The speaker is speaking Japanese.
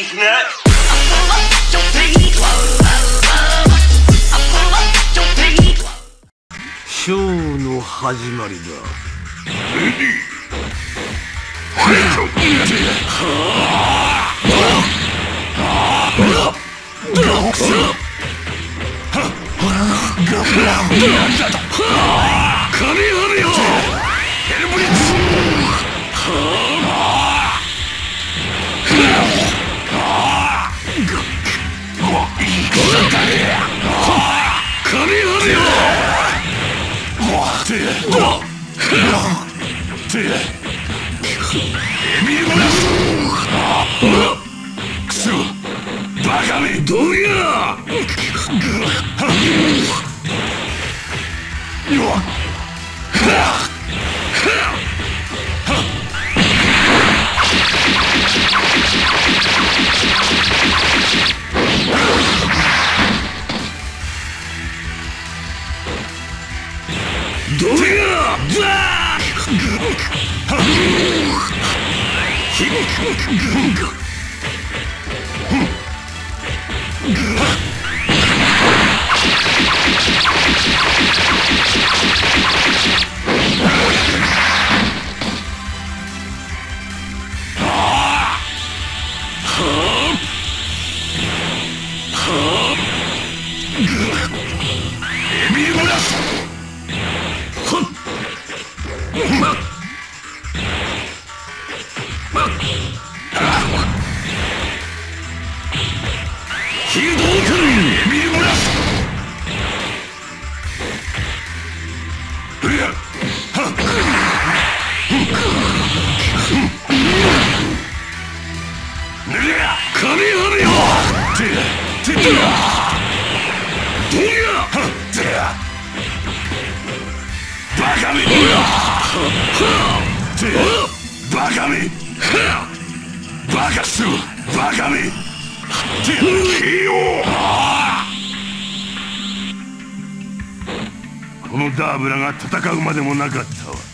ショーの始まりだ。レディーファイト。金あるよ。ヘルブリッツ。金あるよ。エミルゴラス。クソバカめどうや。どうや。エミルゴラス。ヒルドークエミルゴラス。金あるよ。どうや。バカめ。バカめ。バカすバカめ。このダーブラが戦うまでもなかったわ。